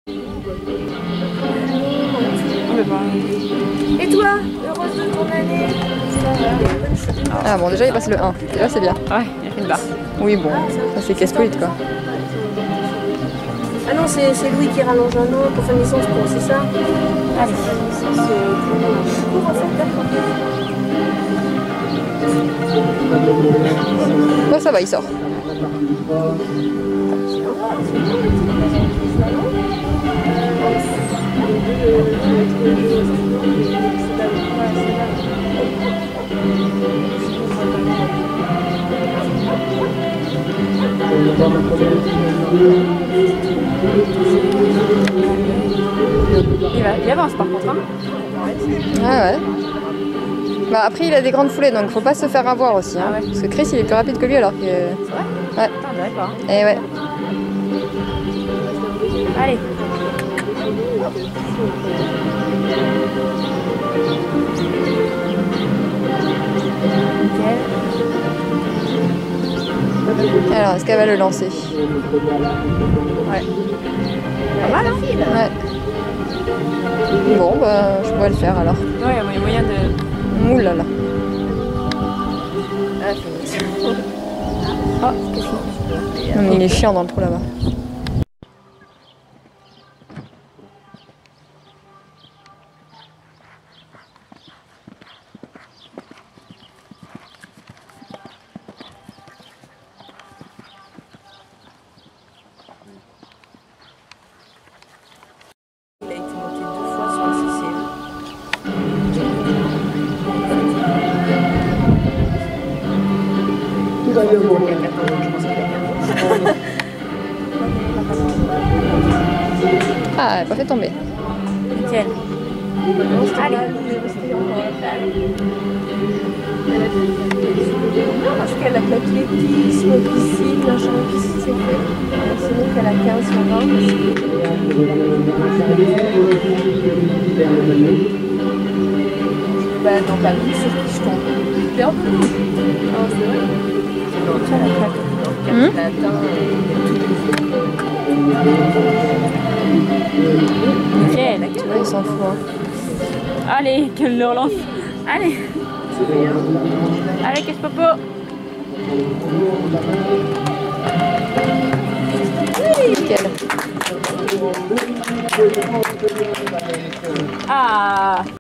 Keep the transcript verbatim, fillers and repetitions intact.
Et toi, heureuse de ton année? Ah bon, déjà il passe le un. Déjà c'est bien. Ouais, il a fait une barre. Oui, bon, ça c'est casse-couille quoi. Ah non, c'est Louis qui rallonge un an pour faire licence pour, c'est ça? Allez. C'est court en fait, d'accord. Ouais, ça va, il sort. Il, va, il avance par contre. Hein. Ah ouais. Bah après il a des grandes foulées donc faut pas se faire avoir aussi. Hein, ah ouais. Parce que Chris il est plus rapide que lui alors que. C'est vrai? Ouais. Putain, d'accord. Et ouais. Allez. Alors est-ce qu'elle va le lancer? Ouais. Pas mal, hein? Ouais. Bon bah je pourrais le faire alors. Ouais, il y a moyen de. Ouh là là. Ah, fini. Oh, qu'est-ce qu'il Non, mais il est chiant dans le trou là-bas. Il a été monté deux fois sur le C C E. Il y a quatorze ans, je pense qu'il a quatorze ans. Ah, elle a pas fait tomber. Nickel. Allez. Non, parce qu'elle a de l'athlétisme, piscine, machin, piscine, c'est fait. C'est bon qu'elle a quinze ou vingt. Bah non, pas lui, sur qui je tombe. Super peu. Ah, c'est vrai. Donc, elle a claqué. Donc, elle a atteint. Nickel. Tu vois, il s'en fout. Hein. Allez, qu'elle le relance. Allez. Allez, qu'est-ce popo? Nickel. Ah.